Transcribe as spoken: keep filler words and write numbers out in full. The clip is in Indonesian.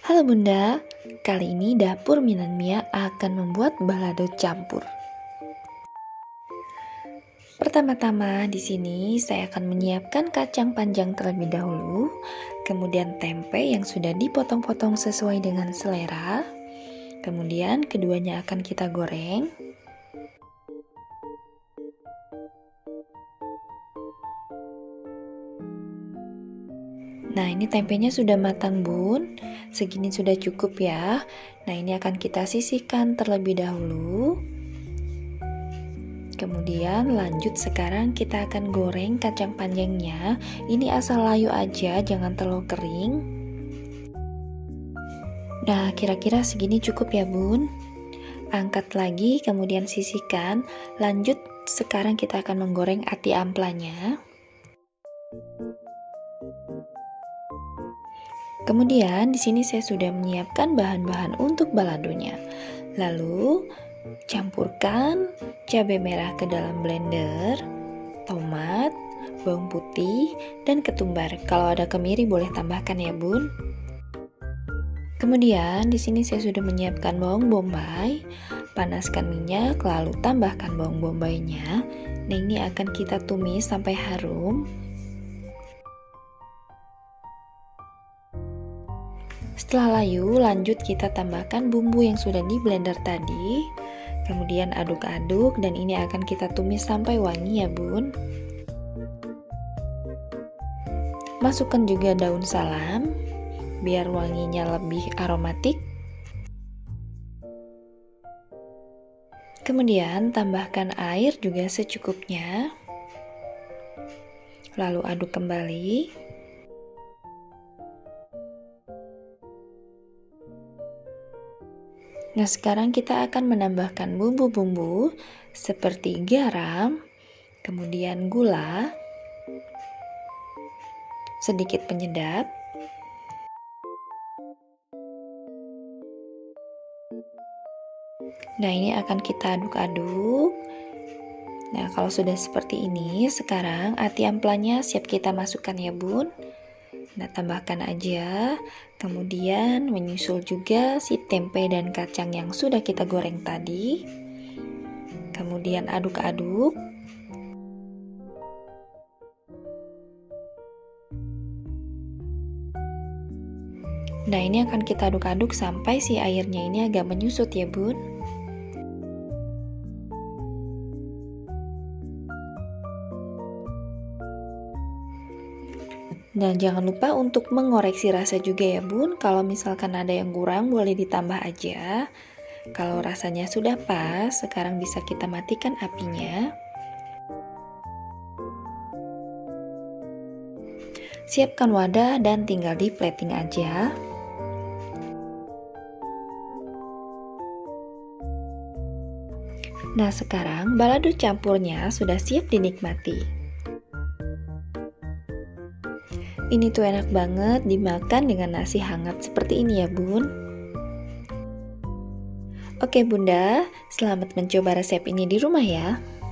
Halo Bunda, kali ini dapur Minan Mia akan membuat balado campur. Pertama-tama di sini saya akan menyiapkan kacang panjang terlebih dahulu, kemudian tempe yang sudah dipotong-potong sesuai dengan selera. Kemudian keduanya akan kita goreng. Nah, ini tempenya sudah matang, Bun. Segini sudah cukup ya. Nah, ini akan kita sisihkan terlebih dahulu. Kemudian lanjut sekarang kita akan goreng kacang panjangnya. Ini asal layu aja, jangan terlalu kering. Nah, kira-kira segini cukup ya, Bun. Angkat lagi, kemudian sisihkan. Lanjut sekarang kita akan menggoreng ati amplanya. Kemudian di sini saya sudah menyiapkan bahan-bahan untuk baladonya. Lalu campurkan cabai merah ke dalam blender, tomat, bawang putih, dan ketumbar. Kalau ada kemiri boleh tambahkan ya, Bun. Kemudian di sini saya sudah menyiapkan bawang bombay. Panaskan minyak, lalu tambahkan bawang bombaynya. Nah, ini akan kita tumis sampai harum. Setelah layu, lanjut kita tambahkan bumbu yang sudah di blender tadi. Kemudian aduk-aduk dan ini akan kita tumis sampai wangi ya, Bun. Masukkan juga daun salam biar wanginya lebih aromatik. Kemudian tambahkan air juga secukupnya. Lalu aduk kembali. Nah, sekarang kita akan menambahkan bumbu-bumbu seperti garam, kemudian gula, sedikit penyedap, nah ini akan kita aduk-aduk. Nah, kalau sudah seperti ini, sekarang ati amplanya siap kita masukkan ya, Bun. Nah, tambahkan aja. Kemudian menyusul juga si tempe dan kacang yang sudah kita goreng tadi. Kemudian aduk-aduk. Nah, ini akan kita aduk-aduk sampai si airnya ini agak menyusut ya, Bun. Nah, jangan lupa untuk mengoreksi rasa juga ya, Bun. Kalau misalkan ada yang kurang, boleh ditambah aja. Kalau rasanya sudah pas, sekarang bisa kita matikan apinya. Siapkan wadah dan tinggal di plating aja. Nah, sekarang balado campurnya sudah siap dinikmati. Ini tuh enak banget dimakan dengan nasi hangat seperti ini ya, Bun. Oke Bunda, selamat mencoba resep ini di rumah ya.